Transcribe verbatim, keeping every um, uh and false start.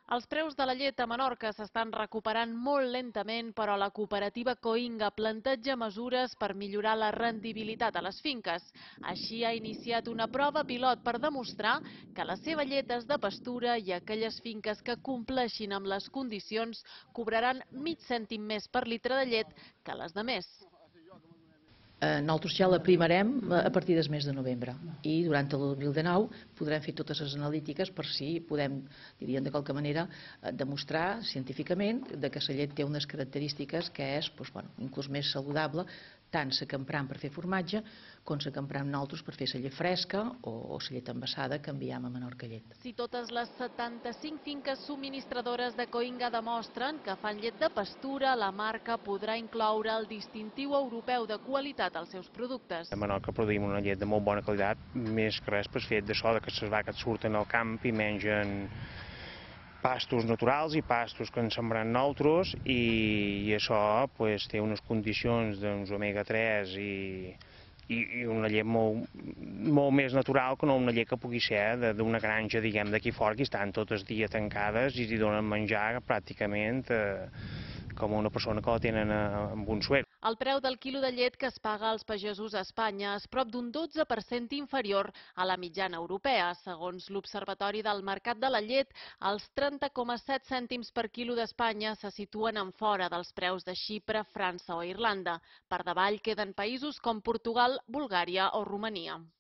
Els preus de la llet a Menorca s'estan recuperant molt lentament, però la cooperativa Coinga planteja mesures per millorar la rendibilitat a les finques. Així ha iniciat una prova pilot per demostrar que la seva llet és de pastura i aquelles finques que compleixin amb les condicions cobraran mig cèntim més per litre de llet que les de més. Nosaltres ja la primarem a partir del mes de novembre i durant el dos mil dinou podrem fer totes les analítiques per si podem, diríem de qualque manera, demostrar científicament que la llet té unes característiques que és doncs, bueno, inclús més saludable, tant la que empram per fer formatge com la que empram nosaltres per fer la llet fresca o, o la llet envasada que enviem a Menorca Llet. Si totes les setanta-cinc finques subministradores de Coinga demostren que fan llet de pastura, la marca podrà incloure el distintiu europeu de qualitat als seus productes. A Menorca produïm una llet de molt bona qualitat, més que res per fet de so que les vaques surten al camp i mengen pastos naturals i pastos que ens sembrem nosaltres i, i això pues, té unes condicions doncs, omega tres i, i, i una llet molt, molt més natural que no una llet que pugui ser d'una granja diguem d'aquí fora que estan tot el dia tancades i hi donen menjar pràcticament eh, com una persona que la tenen amb un suec. El preu del quilo de llet que es paga als pagesos a Espanya és prop d'un dotze per cent inferior a la mitjana europea. Segons l'Observatori del Mercat de la Llet, els trenta coma set cèntims per quilo d'Espanya se situen en fora dels preus de Xipre, França o Irlanda. Per davall queden països com Portugal, Bulgària o Romania.